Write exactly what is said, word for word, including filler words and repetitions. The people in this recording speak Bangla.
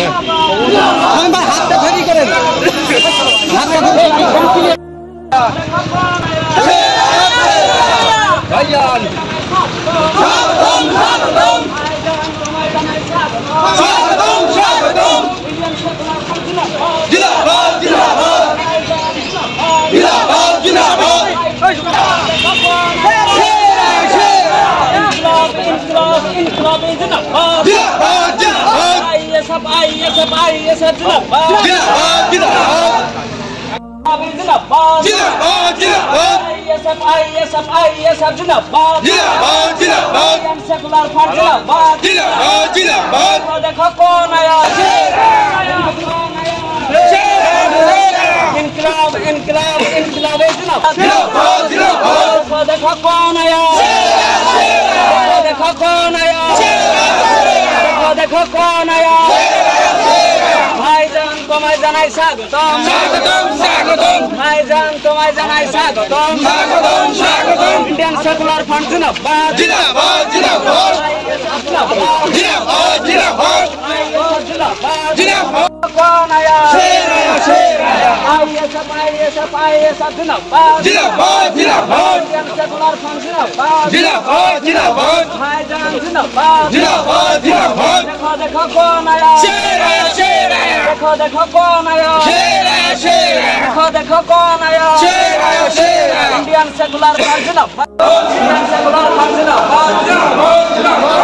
ভাই হাতটা ফেরি করেন হাতটা ভাইজান স্বাগতম স্বাগতম স্বাগতম স্বাগতম জিন্দাবাদ জিন্দাবাদ জিন্দাবাদ জিন্দাবাদ ইনকলাব ইনকলাব জিন্দাবাদ জিন্দাবাদ জিন্দাবাদ আইএসএফ আইএসএফ আইএসএফ জিন্দাবাদ জিন্দাবাদ জিন্দাবাদ জিন্দাবাদ জিন্দাবাদ জিন্দাবাদ আইএসএফ আইএসএফ আইএসএফ জিন্দাবাদ জিন্দাবাদ জিন্দাবাদ সেকুলার ফ্রন্ট জিন্দাবাদ জিন্দাবাদ জিন্দাবাদ দেখো কোন আয়া ইনকলাব ইনকলাব ইনকলাব জিন্দাবাদ জিন্দাবাদ জিন্দাবাদ দেখো কোন আয়া দেখো কোন আয়া দেখো কোন আয়া ভাইজান তোমায় জানাই স্বাগতম স্বাগতম স্বাগতম ভাইজান তোমায় জানাই স্বাগতম স্বাগতম স্বাগতম ইন্ডিয়ান সেকুলার ফ্রন্ট জিন্দাবাদ জিন্দাবাদ জিন্দাবাদ জিন্দাবাদ জিন্দাবাদ জিন্দাবাদ কোন আয়া শেরায়া শেরায়া আইএসএফ আইএসএফ আইএসএফ জিন্দাবাদ জিন্দাবাদ জিন্দাবাদ ইন্ডিয়ান সেকুলার ফ্রন্ট জিন্দাবাদ জিন্দাবাদ জিন্দাবাদ ভাইজান জিন্দাবাদ জিন্দাবাদ জিন্দাবাদ দেখো দেখো কোন আয়া শেরায়া শেরায়া দেখো দেখো কোন আয়া শেরায়া শেরায়া দেখো দেখো কোন আয়া শেরায়া শেরায়া ইন্ডিয়ান সেকুলার ফ্রন্ট জিন্দাবাদ ইন্ডিয়ান সেকুলার ফ্রন্ট জিন্দাবাদ জিন্দাবাদ জিন্দাবাদ